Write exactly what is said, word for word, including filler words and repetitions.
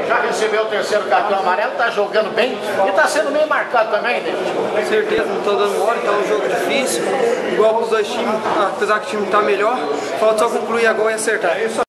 Já recebeu o terceiro cartão amarelo, está jogando bem e está sendo meio marcado também, né? Com certeza, não estou dando mole, está um jogo difícil, igual para os dois times, apesar que o time está melhor, falta só concluir agora e acertar.